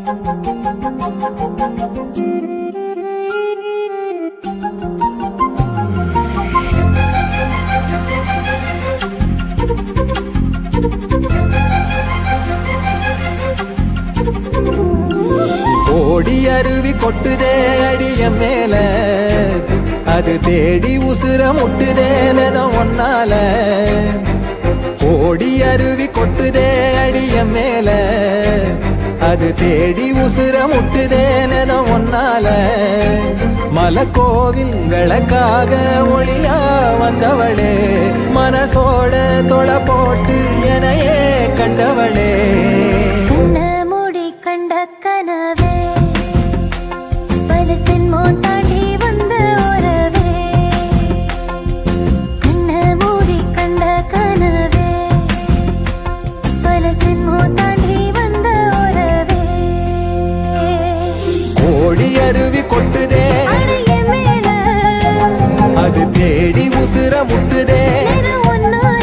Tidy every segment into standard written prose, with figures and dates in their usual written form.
ஓடி அருவி கொட்டுதே அடிய மேல, அது தேடி உசுர முட்டுதேன ஒன்னால. ஓடி அருவி கொட்டுதே அடிய மேல, அது தேடி உசுர முட்டுதேன ஒன்னால. மலக்கோவில் விளக்காக ஒளியா வந்தவளே, மனசோட தொலை போட்டு எனையே கண்டவளே. கண்ட கனவே பலசின் மோத்தாண்டி வந்த உறவே. கண்ண மூடி கண்ட கனவே பலசின் மோத்தாண்டி வந்த உறவே. ஓடி அருவி கொட்டுதே அடைய மேல, அது தேடி உசுர முட்டுதே ஒன்னால.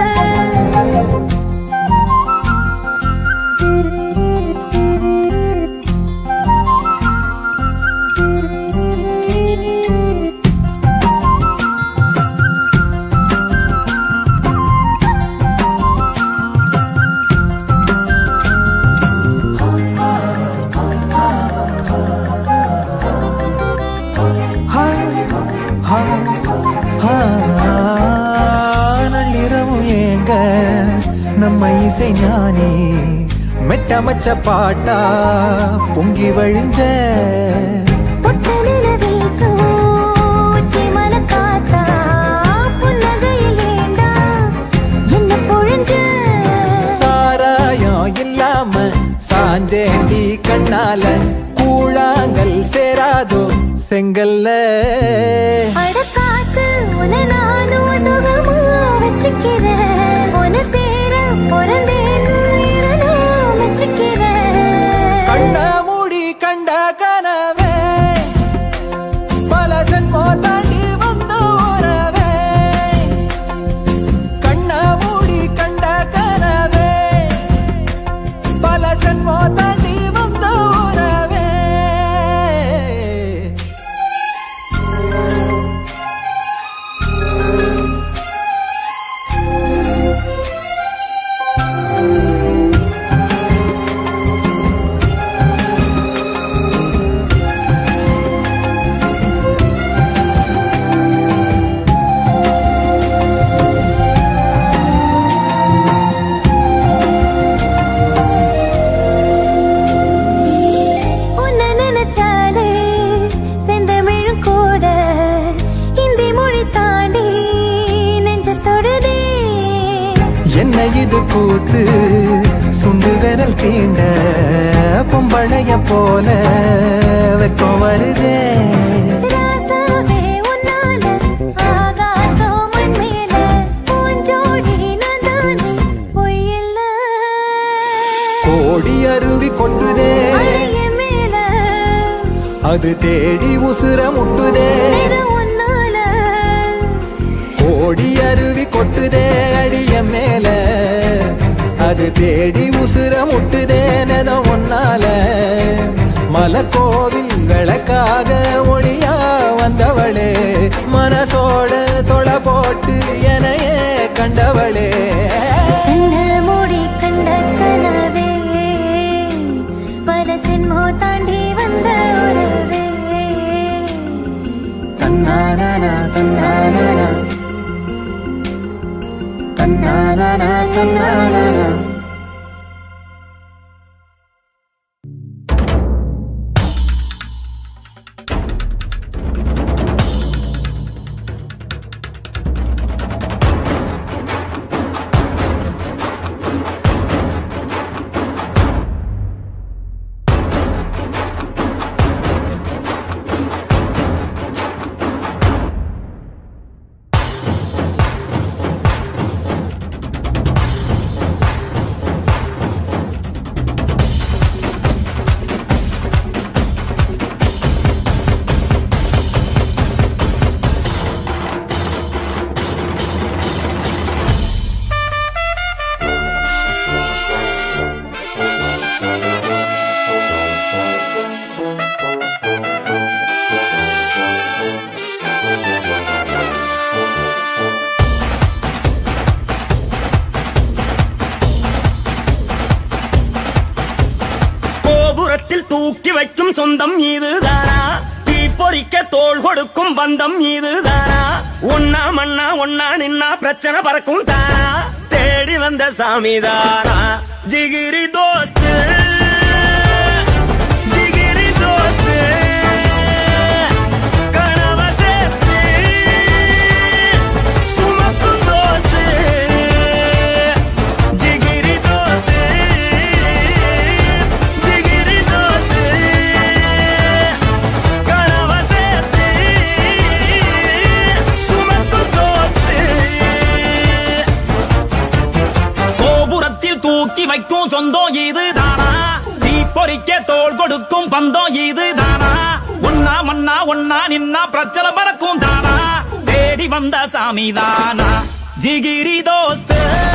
நள்ளிரவும் ஏங்க நம்ம இசை ஞானி மெட்டமச்ச பாட்டா பொங்கி வழிஞ்ச. பொட்டலில வீசும் உச்சிமல காத்தா புன்னகையில் ஏண்டா என்ன பொழிஞ்ச. சாராயம் இல்லாம சாஞ்சேண்டி கண்ணால, கூழாங்கல் சேராதோ செங்கல்ல. அடக்காத்து உன நானும் சுகமா வச்சுக்கிறேன், உன சேர பொறந்தேன்னு நான் வச்சுக்கிறேன். கண்ண மூடி கண்ட கனவே பல சென்மோ தாண்டி வந்த உறவே. கண்ண மூடி கண்ட கனவே பல சென்மோ தாண்டி வந்த உறவே. என்ன இது கூத்து சுண்டு விரல் தீண்ட பொம்பளைய போல வெக்கம் வருதே. ராசாவே உன்னால ஆகாசம் மண் மேல பூஞ்சோடி நான் தானே பொய்யில்ல. கோடி அருவி கொட்டுதே அடைய மேல, அது தேடி உசுர முட்டுதே ஒன்னால. கோடி அருவி கொட்டுதே அடிய மேல, அது தேடி உசுர முட்டுதேன ஒன்னால. மலக்கோவில் விளக்காக ஒளியா வந்தவளே, மனசோட தொலை போட்டு எனையே கண்டவளே. கண்ண மூடி கண்ட கனவே பலசின் மோத்தாண்டி வந்த உறவே. தன்னானா தன்னானா தன்னானா தன்னானா. கோபுரத்தில் தூக்கி வைக்கும் சொந்தம் இதுதானா தீப்பொறிக்க தோள் கொடுக்கும் பந்தம் இதுதானா ஒன்னா மண்ணா ஒன்னா நின்னா பிரச்சனை பறக்கும் தானா தேடி வந்த சாமிதானா ஜிகிரி தோஸ்து ஜிகிரி தோஸ்து கனவ சேர்த்து சுமக்கும் தோஸ்து ஜிகிரி தோஸ்து ஜிகிரி தோஸ்து கனவ சேர்த்து சுமக்கும் தோஸ்து கோபுரத்தில் தூக்கி வைக்கும் சொந்தம் இதுதானா தீப்பொறிக்க தோள் கொடுக்கும் பந்தம் இதுதானா ஒன்னா மண்ணா ஒன்னா நின்னா பிரச்சனை பறக்கும் தானா தேடி வந்த சாமி தானா ஜிகிரி தோஸ்து